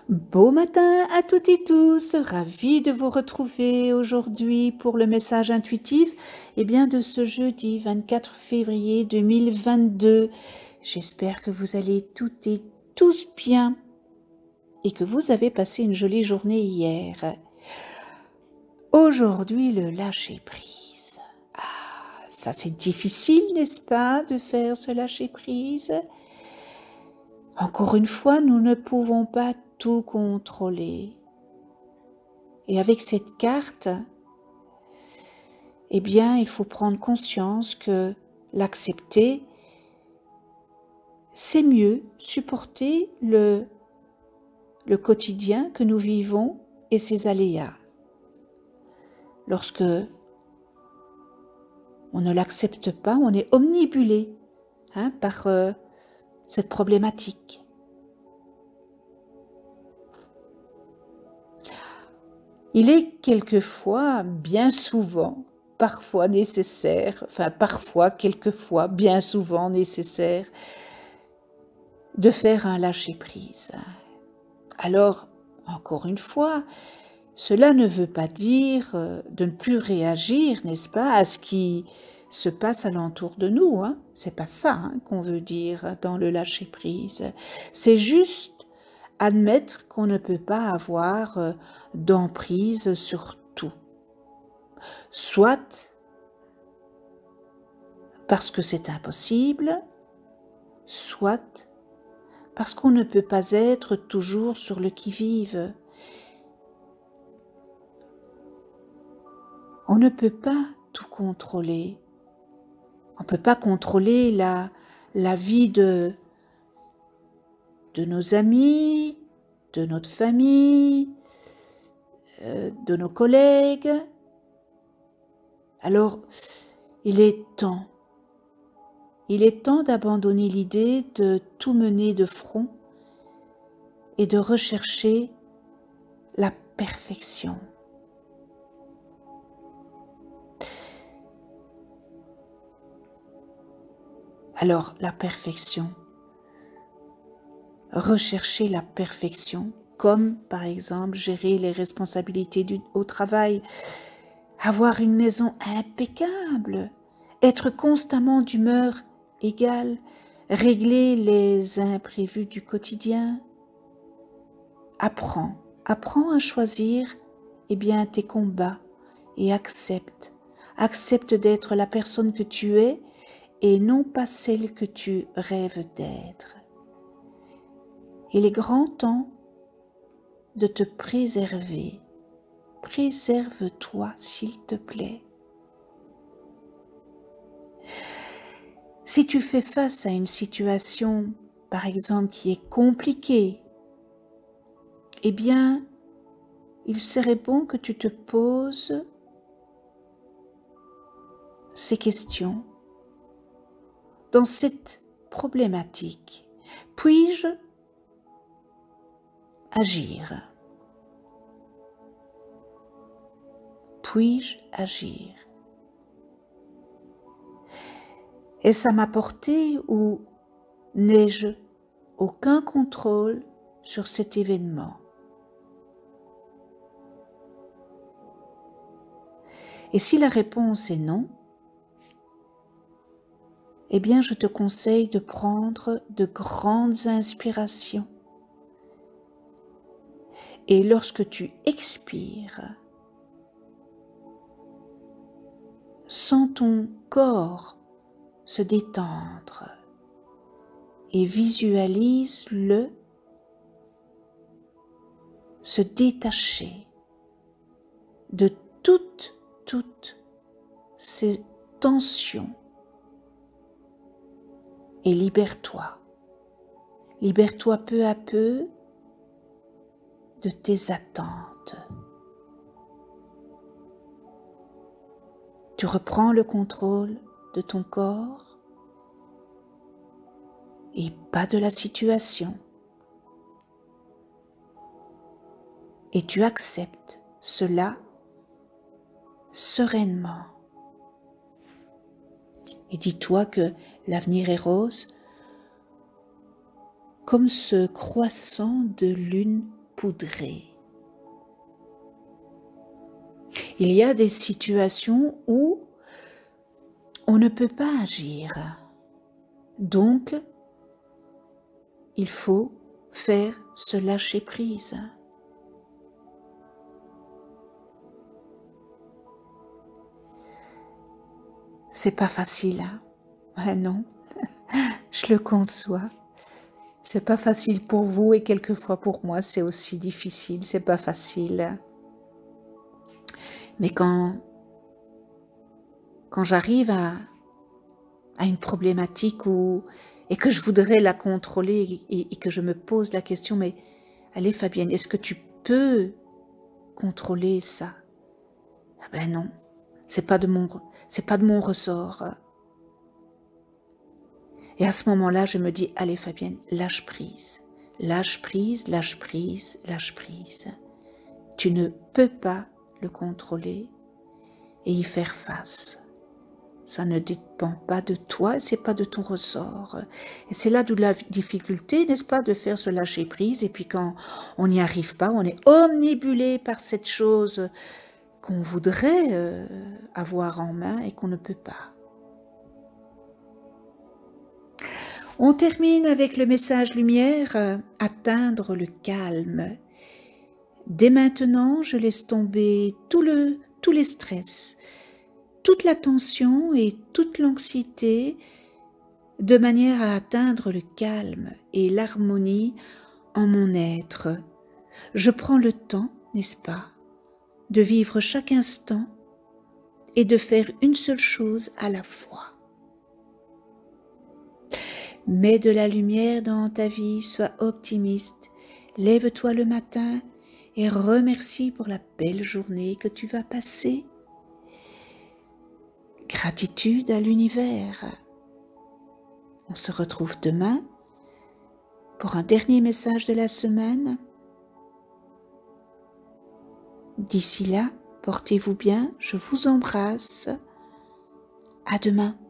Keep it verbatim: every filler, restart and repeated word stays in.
Beau matin à toutes et tous, ravi de vous retrouver aujourd'hui pour le message intuitif eh bien, de ce jeudi vingt-quatre février deux mille vingt-deux. J'espère que vous allez toutes et tous bien et que vous avez passé une jolie journée hier. Aujourd'hui, le lâcher-prise. Ah, ça c'est difficile, n'est-ce pas, de faire ce lâcher-prise? Encore une fois, nous ne pouvons pas tout contrôler. Et avec cette carte, eh bien, il faut prendre conscience que l'accepter, c'est mieux supporter le, le quotidien que nous vivons et ses aléas. Lorsque on ne l'accepte pas, on est omnibulé hein, par euh, cette problématique. Il est quelquefois, bien souvent, parfois nécessaire, enfin parfois, quelquefois, bien souvent nécessaire, de faire un lâcher-prise. Alors, encore une fois, cela ne veut pas dire de ne plus réagir, n'est-ce pas, à ce qui se passe alentour de nous. Hein. C'est pas ça hein, qu'on veut dire dans le lâcher-prise. C'est juste admettre qu'on ne peut pas avoir euh, d'emprise sur tout. Soit parce que c'est impossible, soit parce qu'on ne peut pas être toujours sur le qui-vive. On ne peut pas tout contrôler. On ne peut pas contrôler la, la vie de de nos amis, de notre famille, euh, de nos collègues. Alors, il est temps, il est temps d'abandonner l'idée de tout mener de front et de rechercher la perfection. Alors, la perfection. Rechercher la perfection, comme par exemple gérer les responsabilités du, au travail, avoir une maison impeccable, être constamment d'humeur égale, régler les imprévus du quotidien. Apprends, apprends à choisir eh bien, tes combats et accepte, accepte d'être la personne que tu es et non pas celle que tu rêves d'être. Il est grand temps de te préserver. Préserve-toi, s'il te plaît. Si tu fais face à une situation, par exemple, qui est compliquée, eh bien, il serait bon que tu te poses ces questions dans cette problématique. Puis-je agir? Puis-je agir? Est-ce à ma portée ou n'ai-je aucun contrôle sur cet événement? Et si la réponse est non, eh bien je te conseille de prendre de grandes inspirations. Et lorsque tu expires, sens ton corps se détendre et visualise-le se détacher de toutes, toutes ces tensions et libère-toi. Libère-toi peu à peu de tes attentes. Tu reprends le contrôle de ton corps et pas de la situation. Et tu acceptes cela sereinement. Et dis-toi que l'avenir est rose comme ce croissant de lune saupoudrer. Il y a des situations où on ne peut pas agir. Donc, il faut faire ce lâcher prise. C'est pas facile, hein? Ah non, je le conçois. C'est pas facile pour vous et quelquefois pour moi, c'est aussi difficile, c'est pas facile. Mais quand, quand j'arrive à, à une problématique où, et que je voudrais la contrôler et, et que je me pose la question, mais allez Fabienne, est-ce que tu peux contrôler ça? Ah ben non, c'est pas de mon, c'est pas de mon ressort. Et à ce moment-là, je me dis, allez Fabienne, lâche prise, lâche prise, lâche prise, lâche prise. Tu ne peux pas le contrôler et y faire face. Ça ne dépend pas de toi, c'est pas de ton ressort. Et c'est là d'où la difficulté, n'est-ce pas, de faire ce lâcher prise. Et puis quand on n'y arrive pas, on est omnibulé par cette chose qu'on voudrait euh, avoir en main et qu'on ne peut pas. On termine avec le message lumière, euh, atteindre le calme. Dès maintenant, je laisse tomber tout le, tous les stress, toute la tension et toute l'anxiété de manière à atteindre le calme et l'harmonie en mon être. Je prends le temps, n'est-ce pas, de vivre chaque instant et de faire une seule chose à la fois. Mets de la lumière dans ta vie, sois optimiste, lève-toi le matin et remercie pour la belle journée que tu vas passer. Gratitude à l'univers. On se retrouve demain pour un dernier message de la semaine. D'ici là, portez-vous bien, je vous embrasse. À demain.